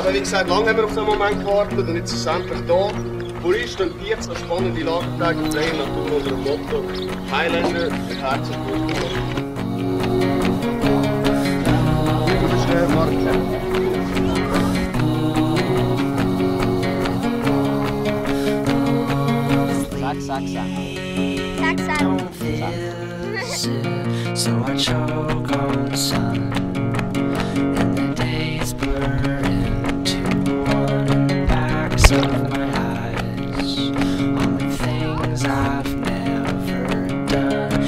wie gesagt, lange haben wir auf den Moment gewartet und jetzt ist es endlich da. Puristen und Tiere, so spannende Lagertage, Play Natur unter dem Motto Highlander mit Herz und Blut. Sag. So I choke on sun, and the days blur into one in the backs of my eyes. On the things I've never done,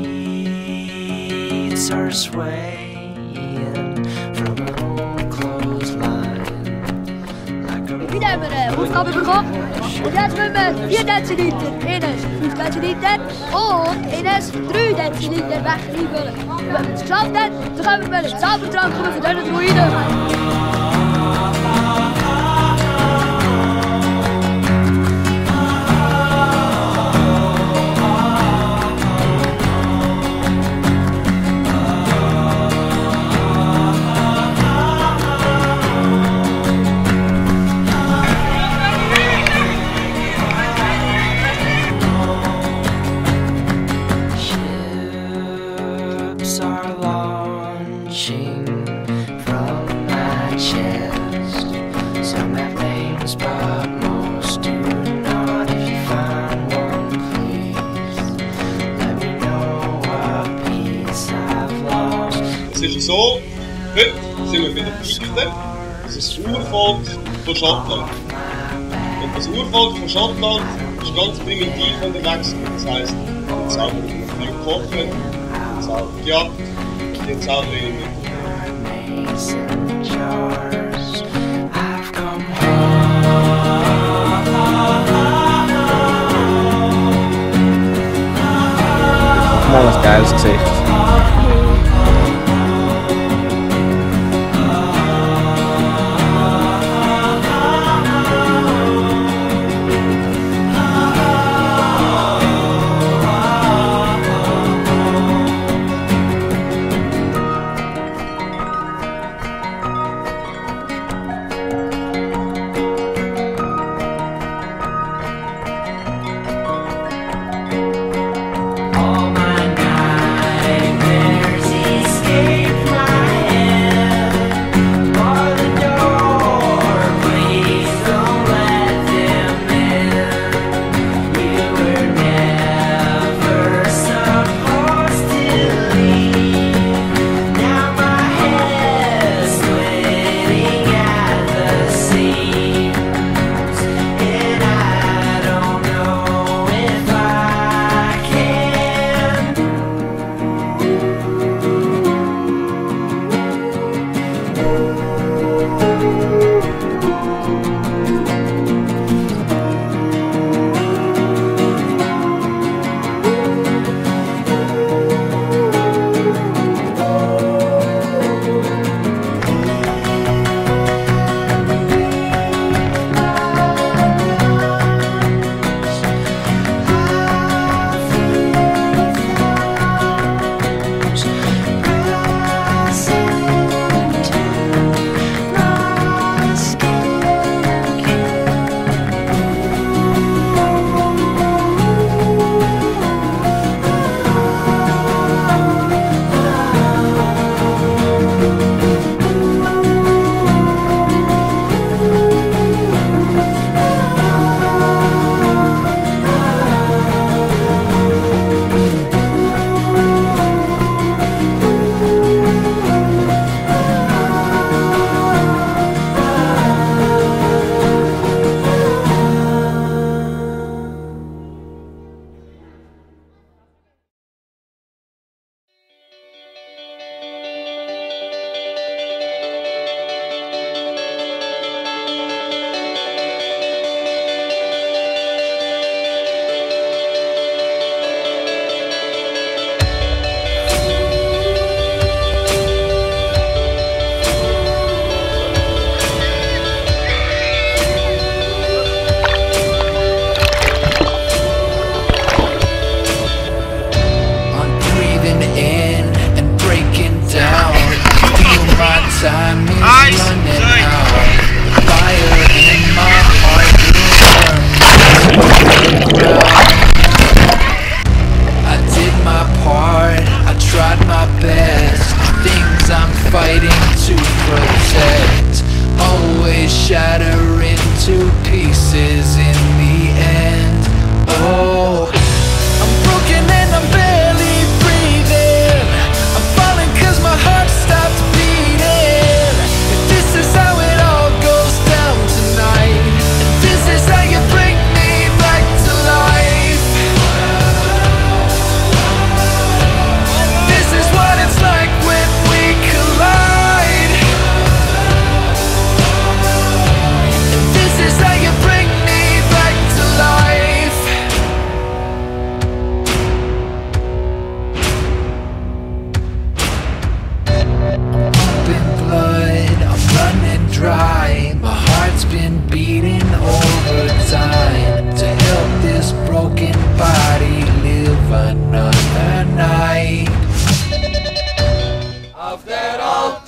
sheets are swaying from an old clothesline. Like a Wieder haben wir eine Aufgabe bekommen. Und jetzt müssen wir 4 Deziliter, Ines 5 Deziliter und Ines 3 Deziliter wegreiben. Und wenn wir es geschafft haben, dann können wir einen Zaubertrank von diesen Druiden. are launching from my chest. Some have names, but most do not. If you find one, please let me know what piece I've lost. Es ist so, heute sind wir bei den Pikten. Das ist das Urvolk von Schottland. Und das Urvolk von Schottland ist ganz primitiv unterwegs. Das heisst, die haben selber viel gekocht, die haben selber gejagt, die haben selber irgendwie. Mal ein geiles Gesicht. All my nightmares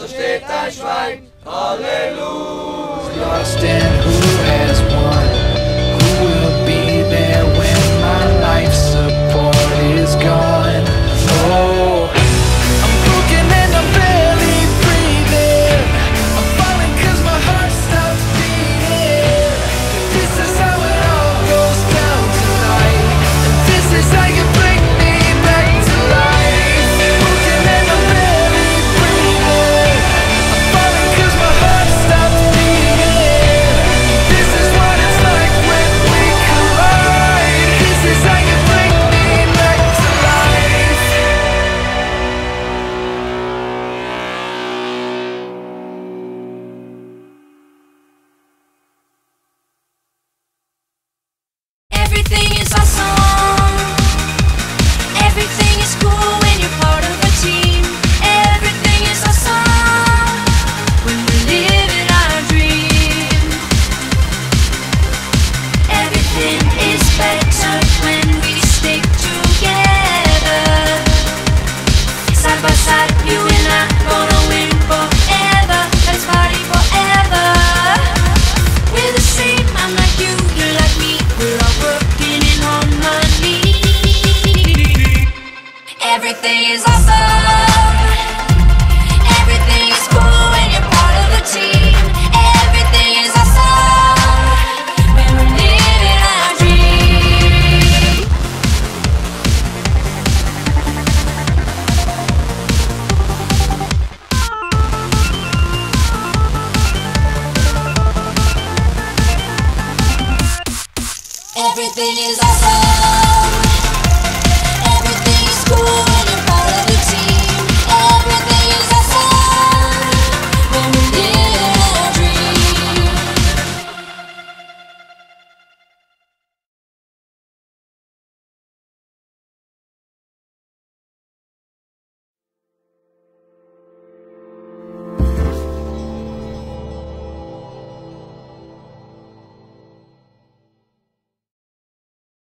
so steht ein Schwein. Halleluja. Lost and who has won? Who will be there when my life support is gone? Oh, I'm broken and I'm barely breathing. I'm falling 'cause my heart stops beating. This is how it all goes down tonight. And this is how you bring me back to life. Broken and I'm barely breathing. I'm falling 'cause my heart stops beating. This is what it's like when we collide. This is how you bring me back to life. Everything is awesome. Everything is cool when you're part of a team. Everything is awesome when we're living our dream. Everything is better when we stick together. Side by side, you and I gonna win forever. Let's party forever. We're the same, I'm like you, you're like me. We're all working in harmony. Everything is awesome.